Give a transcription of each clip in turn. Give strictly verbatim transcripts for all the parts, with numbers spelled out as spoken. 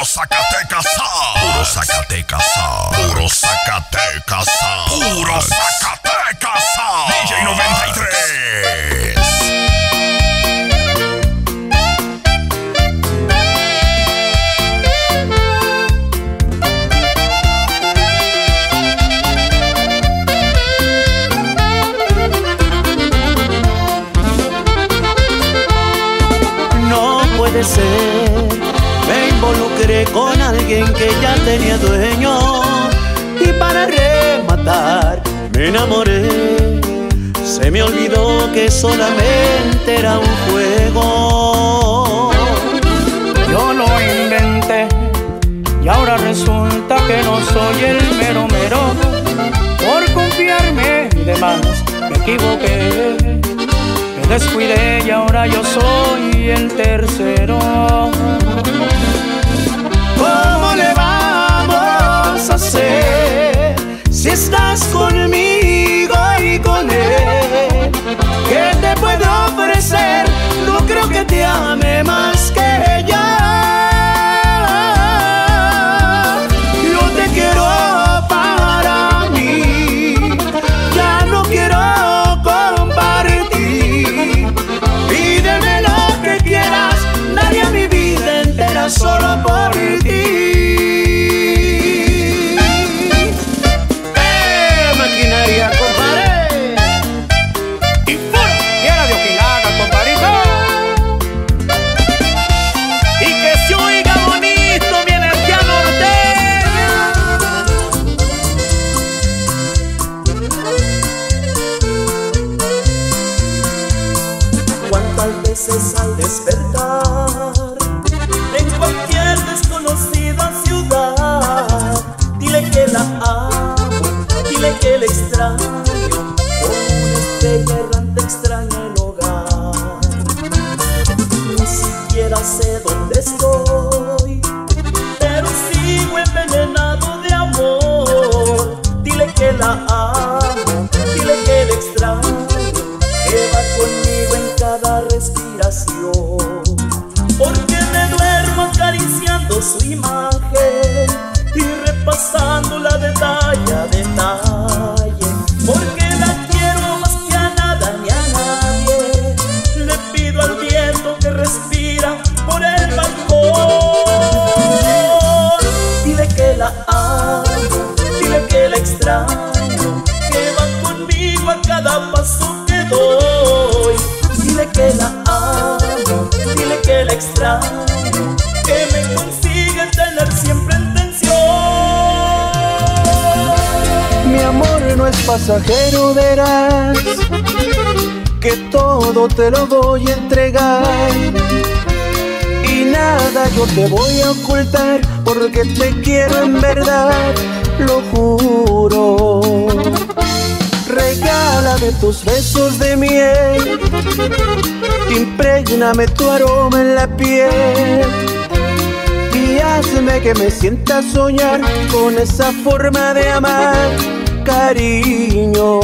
Puro Zacatecas, puro Zacatecas, puro Zacatecas, puro Zacatecas, D J noventa y tres. No puede ser, me involucré con alguien que ya tenía dueño y para rematar me enamoré. Se me olvidó que solamente era un juego. Yo lo inventé y ahora resulta que no soy el mero mero. Por confiarme de más me equivoqué, me descuidé y ahora yo soy el tercero. ¿Cómo le vamos a hacer si estás conmigo y con él? ¿Qué te puedo ofrecer? No creo que te ame más que ella. Yo te quiero para mí, ya no quiero compartir. Pídeme lo que quieras, daría mi vida entera solo por ti. ¡Eh, maquinaria, compadre! Y fuera, quiera Dios que la haga, compadrito. Y que se oiga bonito mi energía norteña. ¿Cuántas veces al despertar en cualquier desconocida ciudad, dile que la amo, dile que la extraño, como una estrella errante extraña el hogar? Ni siquiera sé dónde estoy, pero sigo envenenado de amor. Dile que la amo, dile que la extraño, que va conmigo en cada respiración. Porque me duermo acariciando su imagen y repasándola detalle a detalle. Porque la quiero más que a nada ni a nadie. Le pido al viento que respira por el balcón. Dile que la amo, dile que la extraño, que va conmigo a cada paso que doy. Dile que la amo, dile que la extraño, que me consigue tener siempre en tensión. Mi amor no es pasajero, verás que todo te lo voy a entregar. Y nada yo te voy a ocultar, porque te quiero en verdad, lo juro. Regálame tus besos de miel, imprégname tu aroma en la piel y hazme que me sienta soñar con esa forma de amar, cariño.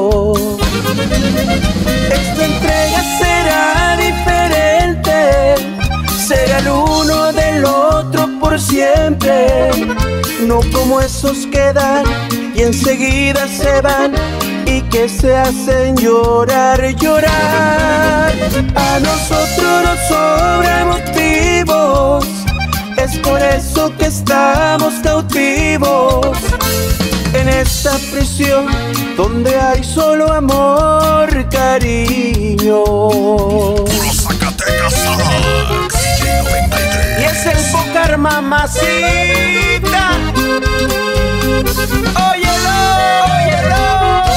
Esta entrega será diferente, será el uno del otro por siempre, no como esos que dan y enseguida se van y que se hacen llorar, llorar. A nosotros nos sobran motivos, es por eso que estamos cautivos en esta prisión donde hay solo amor, cariño. Puro Zacatecas, D J noventa y tres. Y es el Bocar, mamacita. Óyelo, óyelo.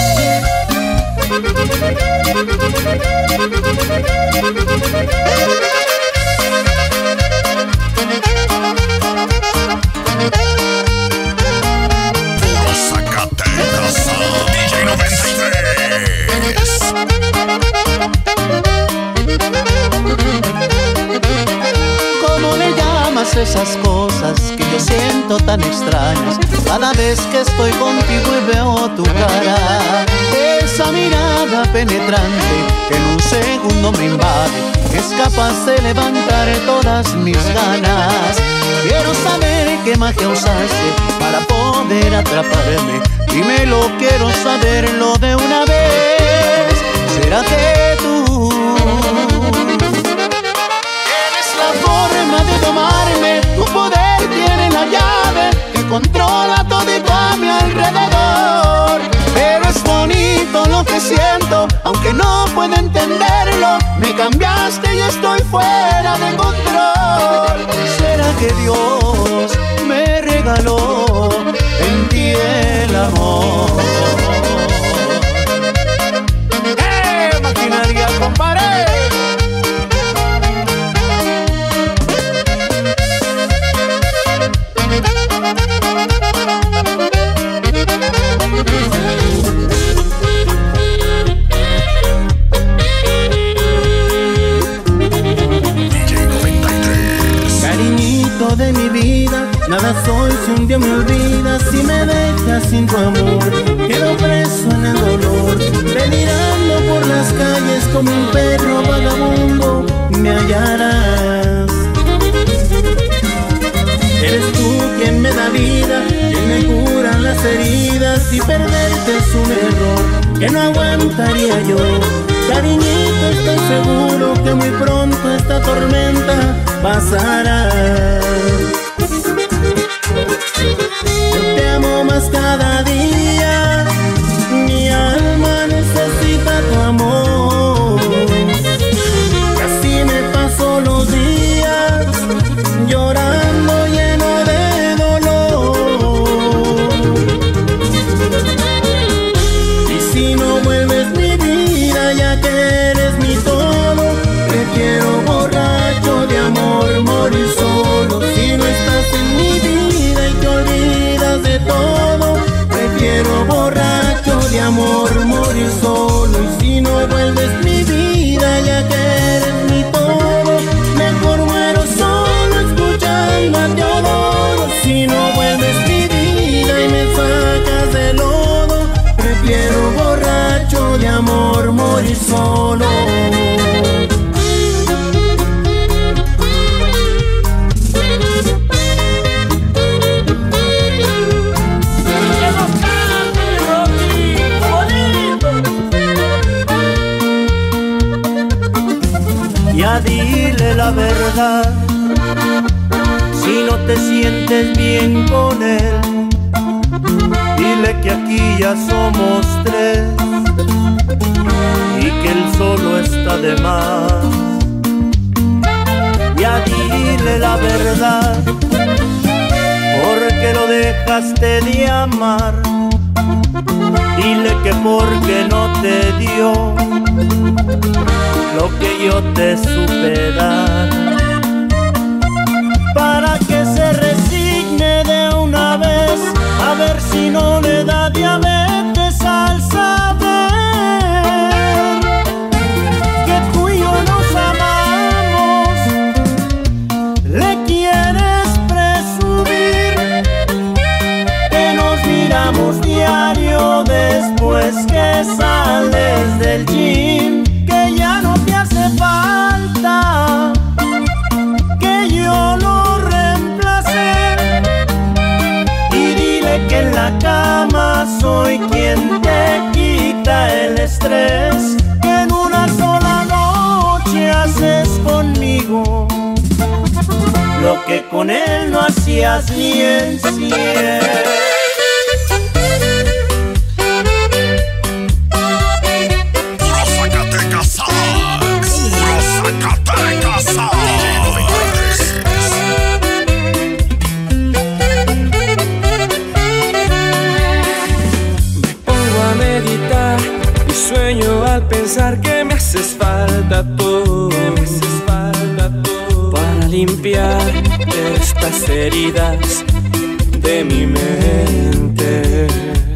Puro Zacatecas, D J noventa y tres. ¿Cómo le llamas esas cosas que yo siento tan extrañas cada vez que estoy contigo y veo tu cara? Esa mirada penetrante que en un segundo me invade, es capaz de levantar todas mis ganas. Quiero saber qué magia usaste para poder atraparme. Dímelo, quiero saberlo de una vez. ¿Será que tú tienes la forma de tomarme? Tu poder tiene la llave que controla todito a mi alrededor. Pero es bonito lo que siento, aunque no puedo entenderlo. Me cambiaste y estoy fuera de control. ¿Será que Dios me regaló en ti el amor? ¡Eh, maquinaria, compadre! Cariñito de mi vida, nada soy si un día me olvidas. Si me dejas sin tu amor, quedo preso en el dolor, delirando por las calles como un perro vagabundo. Me hallarás. Eres tú quien me da vida, quien me cura las heridas. Y perderte es un error que no aguantaría yo. Cariñito, estoy seguro que muy pronto esta tormenta pasará. Yo te amo más cada día, mi alma necesita tu amor. Casi me paso los días llorando lleno de dolor. Y si no vuelves mi vida, ya que eres mi todo, prefiero borracho de amor morir solo. Si no estás en mi vida y te olvidas de todo, prefiero borracho de amor morir solo. Y si no vuelves mi vida, ya que eres mi todo, mejor muero solo escuchando a Teodoro. Si no vuelves mi vida y me sacas del lodo, prefiero borracho de amor morir solo. Ya dile la verdad, si no te sientes bien con él. Dile que aquí ya somos tres y que él solo está de más. Ya dile la verdad, porque lo dejaste de amar. Dile que porque no te dio lo que yo te supe dar, para que se resigne de una vez, a ver si no le da diabetes al saber que tú y yo nos amamos. Le quieres presumir que nos miramos diario después que sales del gym, que ya no te hace falta que yo lo reemplace. Y dile que en la cama soy quien te quita el estrés, que en una sola noche haces conmigo lo que con él no hacías ni en cien. Pensar que me haces falta tú, me haces falta tú, para limpiar estas heridas de mi mente.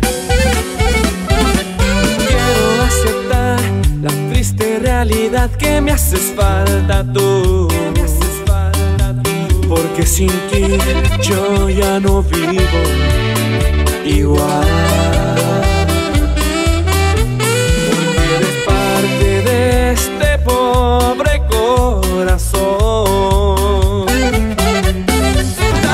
Quiero aceptar la triste realidad que me haces falta tú, me haces falta tú, porque sin ti yo ya no vivo igual. Pobre corazón,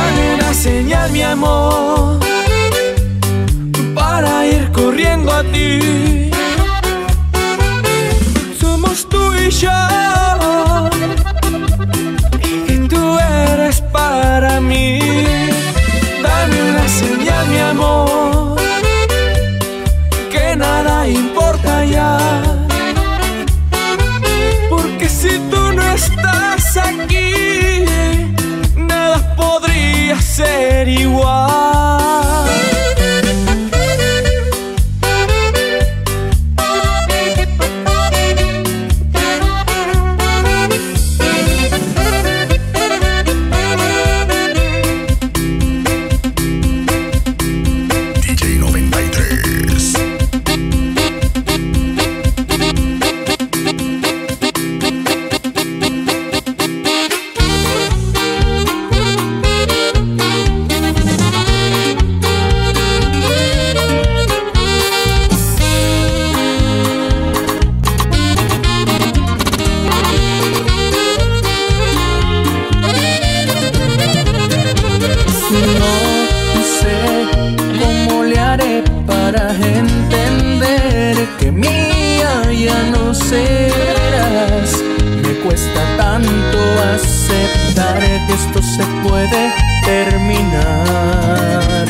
que esto se puede terminar.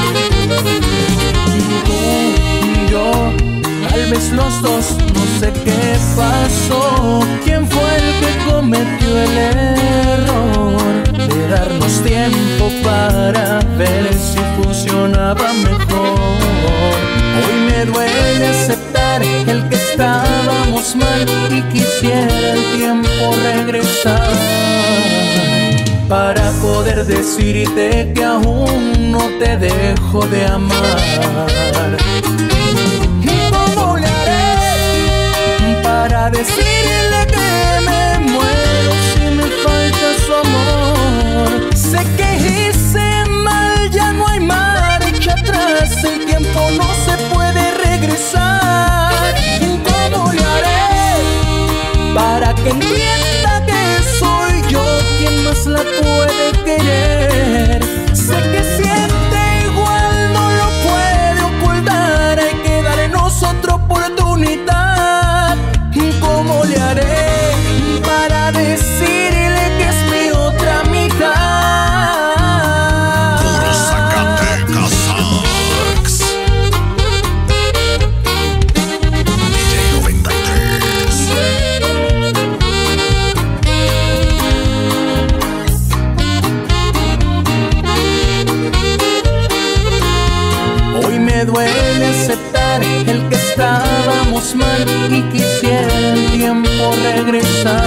Tú y yo, tal vez los dos, no sé qué pasó. ¿Quién fue el que cometió el error de darnos tiempo para ver si funcionaba mejor? Hoy me duele aceptar el que estábamos mal y quisiera el tiempo regresar para poder decirte que aún no te dejo de amar. ¿Cómo le haré para decirle que me muero si me falta su amor? Sé que hice mal, ya no hay marcha atrás, el tiempo no se puede regresar. ¿Cómo le haré para que entienda que soy yo quien más la puede querer? Sé que siente igual, no lo puede ocultar, hay que darnos otra oportunidad. ¿Cómo le haré para decirle que es mi otra mitad? Puro Zacatecas Sax. D J noventa y tres. Hoy me duele aceptar el que estábamos mal y quisiera el tiempo regresar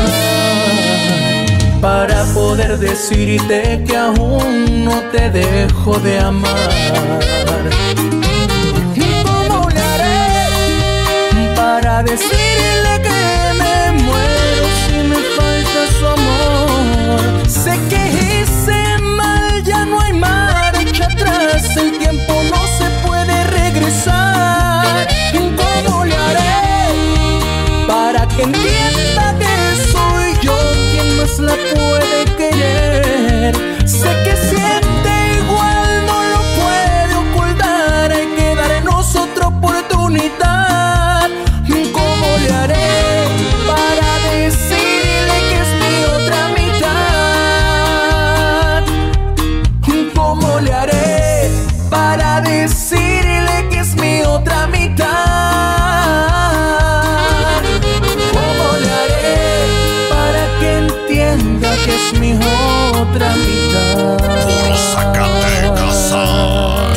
para poder decirte que aún no te dejo de amar. ¿Cómo le haré para decirle que me muero si me falta su amor? Sé que hice mal, ya no hay marcha atrás, el tiempo no se puede regresar. ¿Cómo le haré para que entienda que soy yo quien más la puede querer? Sé que siente igual, no lo puede ocultar, hay que darnos otra oportunidad. ¿Cómo le haré para decirle que es mi otra mitad? ¿Cómo le haré para decirle que es mi otra mitad? ¿Cómo le haré para que entienda que es mi otra mitad? Puro Zacatecas Sax.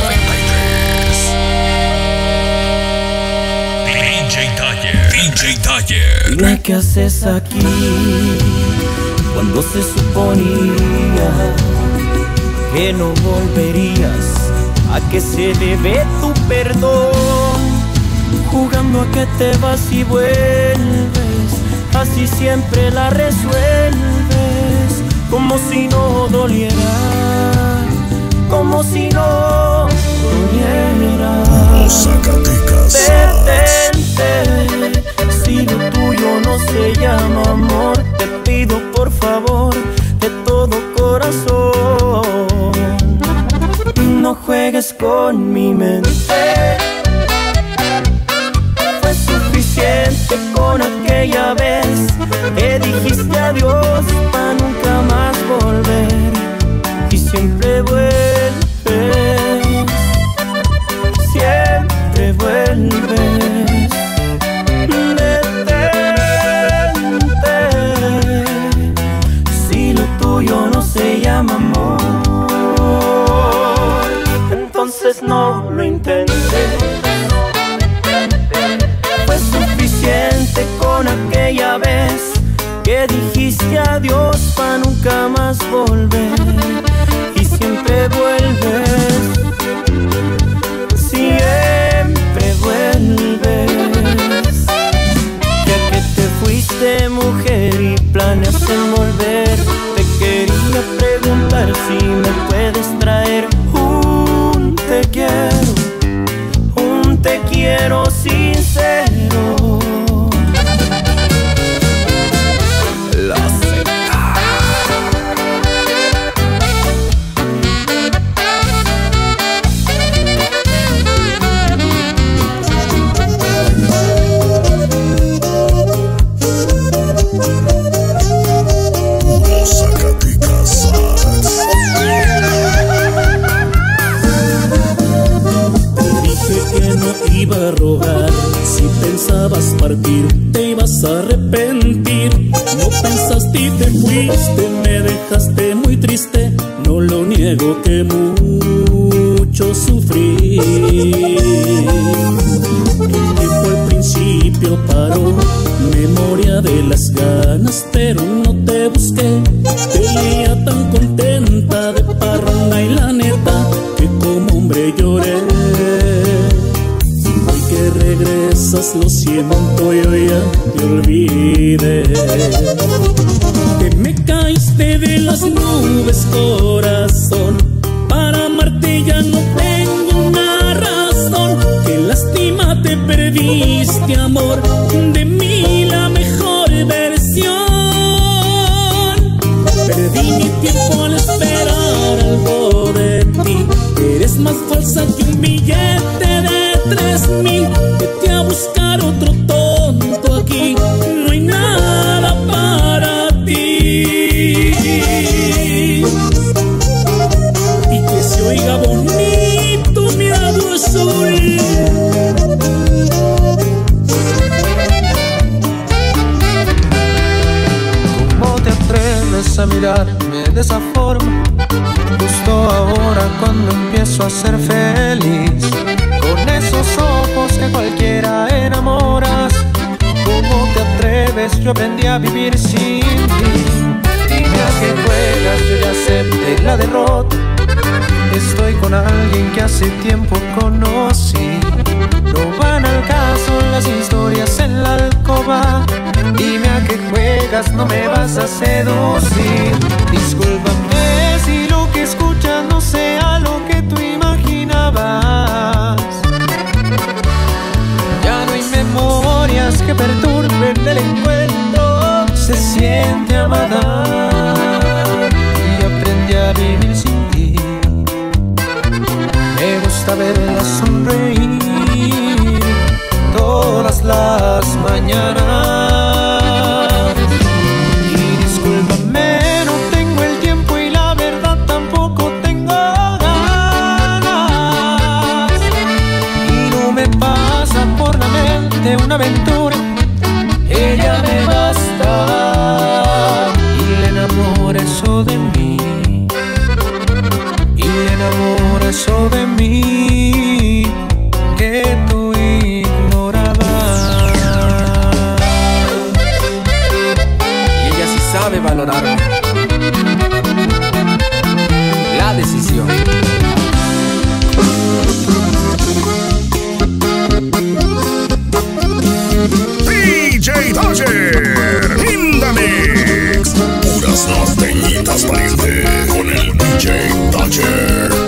D J Taller. D J Taller. Dime qué haces aquí cuando se suponía que no volverías. ¿A qué se debe tu perdón? Jugando a que te vas y vuelves, así siempre la resuelves, como si no doliera, como si no doliera. Puro Zacatecas Sax. Detente, si lo tuyo no se llama amor, te pido por favor de todo corazón, no juegues con mi mente. Fue suficiente con aquella vez que dijiste adiós para nunca más volver, y siempre vuelves, siempre vuelves. Detente, si lo tuyo no se llama amor, entonces no lo intentes. Fue suficiente con aquella vez que dijiste adiós para nunca más volver, y siempre vuelves, siempre vuelves. Ya que te fuiste, mujer, y planeas en volver, te quería preguntar si me puedes traer un te quiero, un te quiero sincero. La secta. muy triste, no lo niego que mucho sufrí. El tiempo al principio paró, memoria de las ganas, pero no te busqué. Te veía tan contenta de parranda y la neta que como hombre lloré. Hoy que regresas lo siento, yo ya te olvidé. Que me caíste de las nubes, corazón, para amarte ya no tengo una razón. Qué lástima te perdiste, amor, de mí la mejor versión. Perdí mi tiempo al esperar algo de ti. Eres más falsa que un billete de tres mil. Vete a buscar otro tonto aquí, no hay nada para ti. Y que se oiga bonito mi lado azul. ¿Cómo te atreves a mirarme de esa forma? Justo ahora cuando empiezo a ser feliz, con esos ojos que cualquiera enamoras. ¿Cómo te atreves? Yo aprendí a vivir sin ti. Dime a qué juegas, yo ya acepté la derrota. Estoy con alguien que hace tiempo conocí. No van al caso las historias en la alcoba. Dime a qué juegas, no me vas a seducir. Discúlpame si lo que escuchas no sea lo que tú imaginabas. Ya no hay memorias que perturben el encuentro. Se siente amada y aprendí a vivir sin ti. Me gusta verla sonreír todas las mañanas. Y discúlpame, no tengo el tiempo y la verdad tampoco tengo ganas. Y no me pasa por la mente una aventura, ella me basta. Y le enamora eso de mí, y le enamora eso de mí que tú ignorabas. Y ella sí sabe valorarme. La decisión. D J Dodger in the mix. Puras norteñitas, pariente, con el D J Dodger.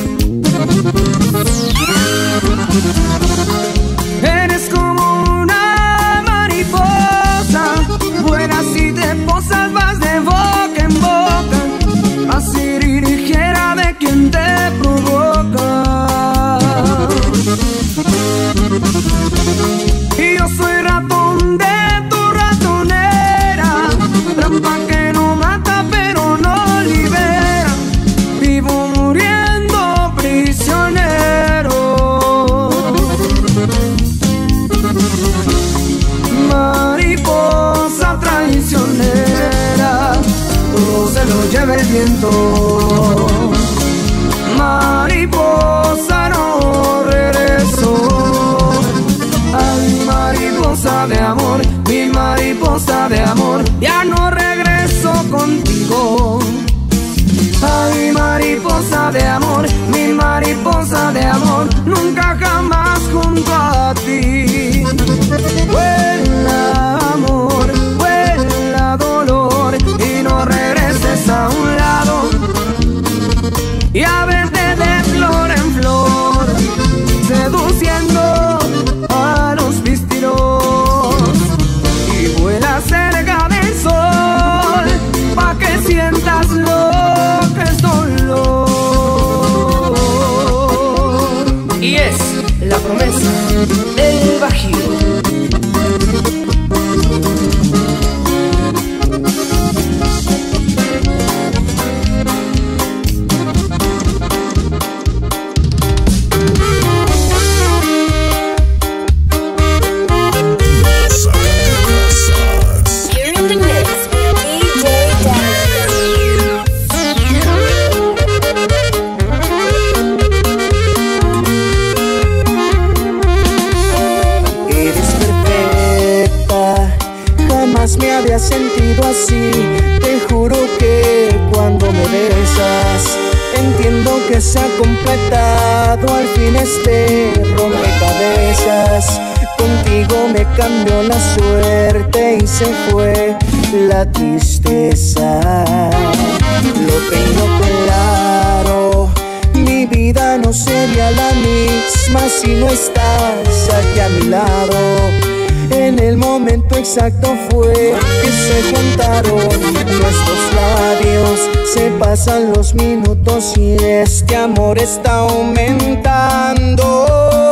Eres como una mariposa, buena si te posas, vas de boca en boca, así ligera de quien te provoca. Y yo soy ratón de tu ratonera, trampa que no mata pero no libera, vivo muriendo prisionero. Mariposa traicionera, todo se lo lleva el viento. Mariposa no regresó. Ay, mariposa de amor, mi mariposa de amor, ya no regreso contigo. Ay, mariposa de amor, mi mariposa de amor, nunca jamás junto a ti. Vuela amor, vuela dolor, y no regreses a un lado, y a verte de flor en flor, seduciendo a los pistiros. Y vuela cerca del sol, pa' que sientas lo que es dolor. Y es la promesa del Bajío. Zacatecas. You're in the mix with D J Dodger. sentido así. Te juro que cuando me besas entiendo que se ha completado al fin este rompecabezas. Contigo me cambió la suerte y se fue la tristeza. Lo tengo claro, mi vida no sería la misma si no estás aquí a mi lado. En el momento exacto fue que se juntaron nuestros labios. Se pasan los minutos y este amor está aumentando.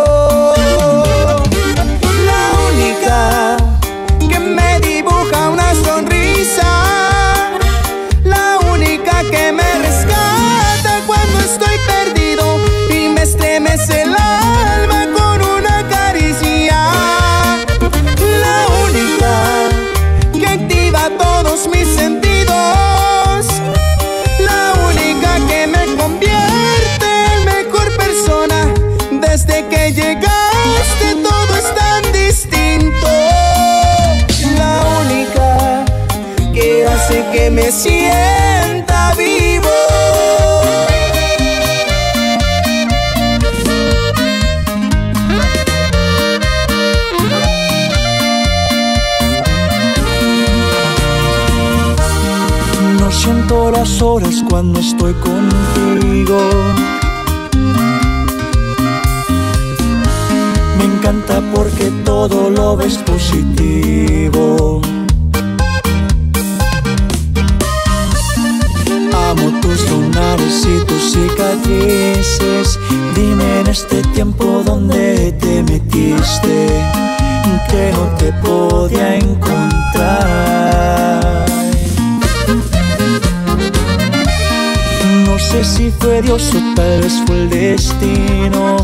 La única que me dibuja una sonrisa, la única que me rescata cuando estoy perdido y me estremece el alma con una caricia. La única que activa todos mis sentidos, la única que me convierte en mejor persona. Desde que llegaste todo es tan distinto. La única que hace que me sienta vivo. No siento las horas cuando estoy contigo. Me encanta porque todo lo ves positivo. Amo tus lunares y tus cicatrices. Dime en este tiempo dónde te metiste, que no te podía encontrar. No sé si fue Dios o tal vez fue el destino.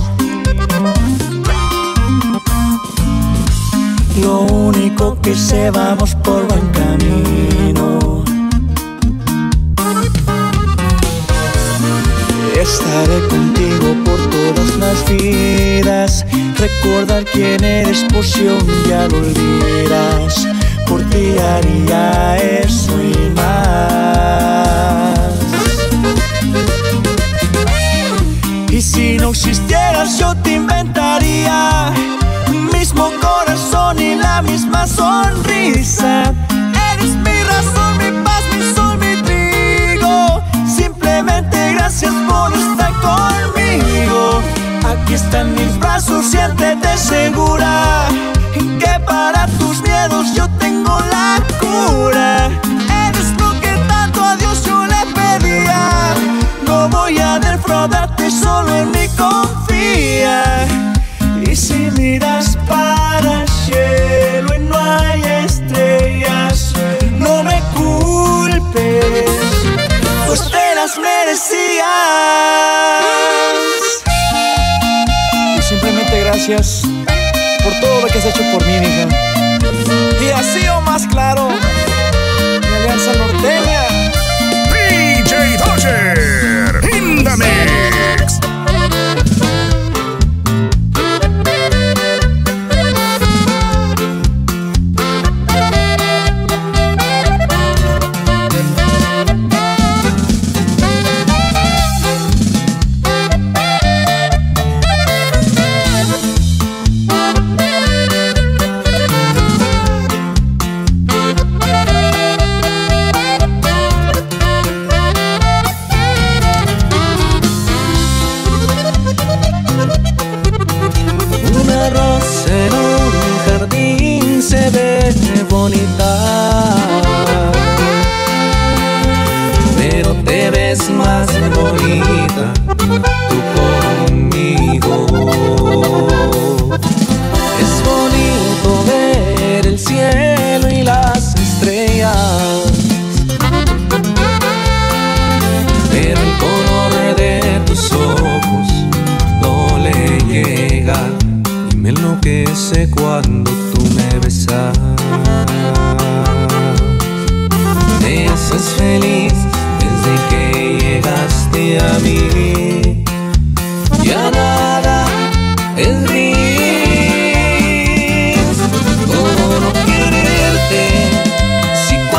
Lo único que sé, vamos por buen camino. Estaré contigo por todas las vidas. Recordar quién eres por si un día lo olvidas. Por ti haría eso y más. Y si no existieras yo te inventaría mismo corazón y la misma sonrisa. Eres mi razón, mi paz, mi sol, mi trigo. Simplemente gracias por estar conmigo. Aquí están mis brazos, siéntete segura que para tus miedos yo tengo la cura. Eres lo que tanto a Dios yo le pedía. No voy a defraudarte, solo en mí confía. Y si miras para el cielo y no hay estrellas, no me culpes, pues te las merecías. Y simplemente gracias por todo lo que has hecho por mí, mija. Y así o más claro, mi Alianza Norteña. D J Dodger in the mix. Pero te ves más bonita tú conmigo. Es bonito ver el cielo y las estrellas, pero el color de tus ojos no le llega y me enloquece cuando tú me besas. Me haces feliz desde que llegaste a mí. Ya nada es gris. ¿Cómo no quererte si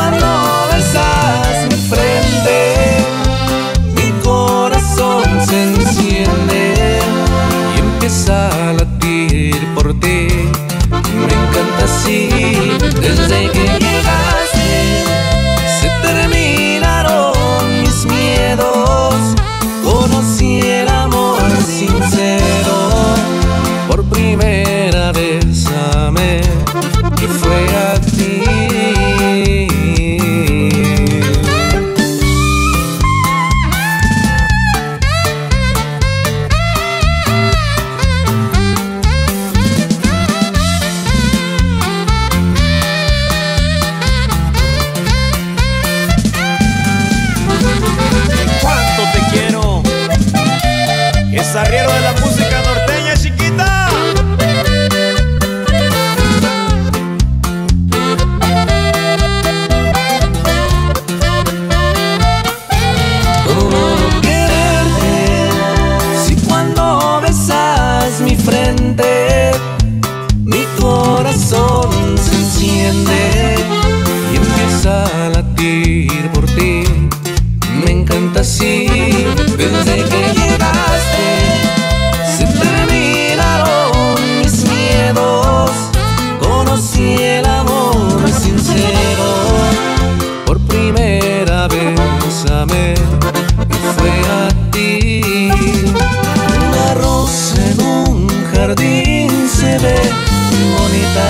fantasía. Desde que llegaste se terminaron mis miedos. Conocí el amor sincero. Por primera vez amé y fue a ti. Una rosa en un jardín se ve bonita,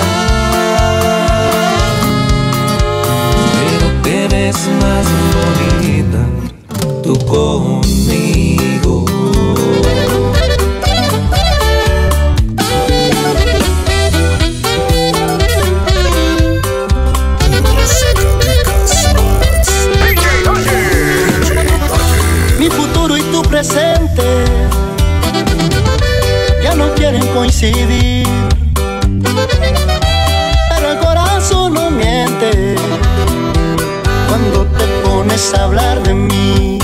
pero te ves más bonita tú conmigo. Mi futuro y tu presente ya no quieren coincidir, pero el corazón no miente cuando te pones a hablar de mí.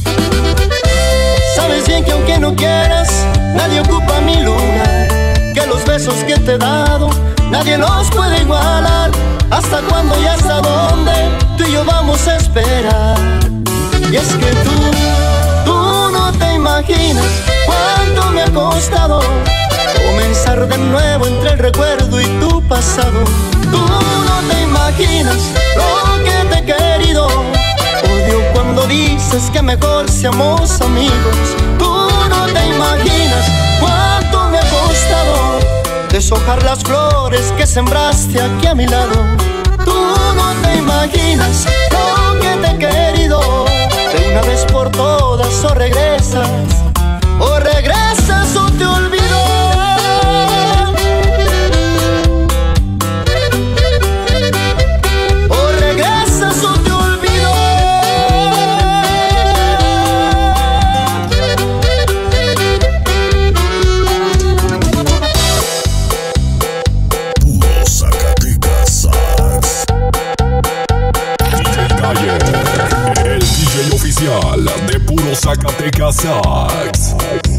Sabes bien que aunque no quieras, nadie ocupa mi lugar, que los besos que te he dado nadie los puede igualar. ¿Hasta cuándo y hasta dónde tú y yo vamos a esperar? Y es que tú, tú no te imaginas cuánto me ha costado comenzar de nuevo entre el recuerdo y tu pasado. Tú no te imaginas lo que te he querido. Odio cuando dices que mejor seamos amigos. Tú no te imaginas cuánto me ha costado deshojar las flores que sembraste aquí a mi lado. Tú no te imaginas lo que te he querido. De una vez por todas o regresas, o regresas o te olvido. O regresas o te olvido. Puro Zacatecas Sax. D J Calle, el D J oficial de Puro Zacatecas Sax.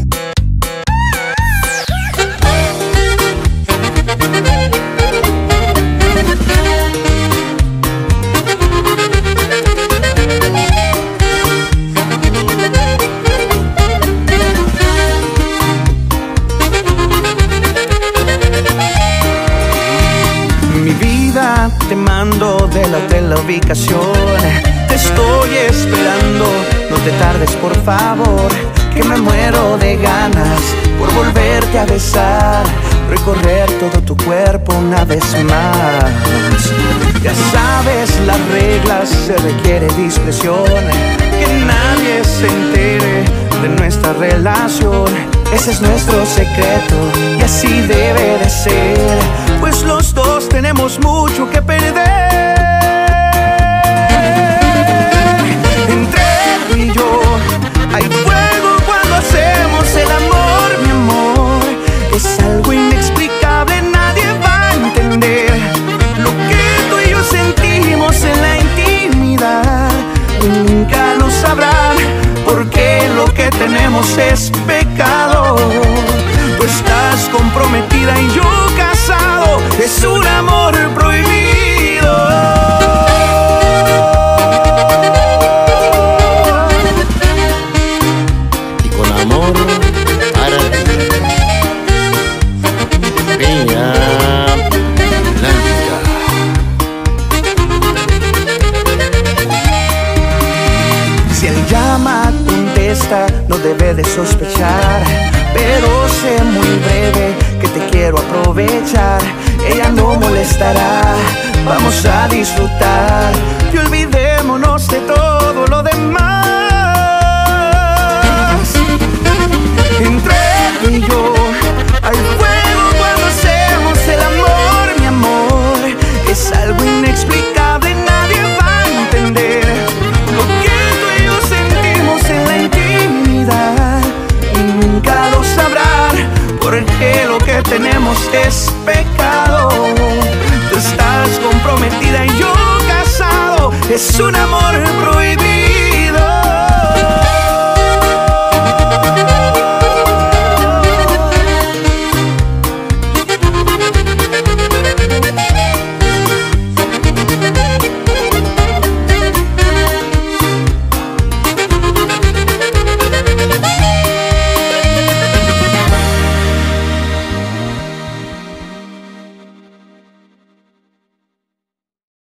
Mi vida te mando de la, de la ubicación. Te estoy esperando, no te tardes por favor, que me muero de ganas por volverte a besar, recorrer todo tu cuerpo una vez más. Ya sabes las reglas, se requiere discreción, que nadie se entere de nuestra relación. Ese es nuestro secreto y así debe de ser, pues los dos tenemos mucho que perder. Entre tú y yo hay fuego cuando hacemos el amor, mi amor. Es algo inexplicable, nadie va a entender lo que tú y yo sentimos en la intimidad. Y nunca lo sabrán, porque lo que tenemos es pecado. Tú estás comprometida y yo casado, es un amor prohibido. Y con amor para ti, Vía Blanca. Si él llama, contesta, no debe de sospechar, pero sé muy breve que te quiero aprovechar. Ella no molestará, vamos a disfrutar y olvidémonos de todo lo demás. Entre tú y yo hay fuego cuando hacemos el amor, mi amor. Es algo inexplicable, nadie va a entender lo que tú y yo sentimos en la intimidad. Y nunca lo sabrán, porque lo que tenemos es pecado. Tú estás comprometida y yo casado, es un amor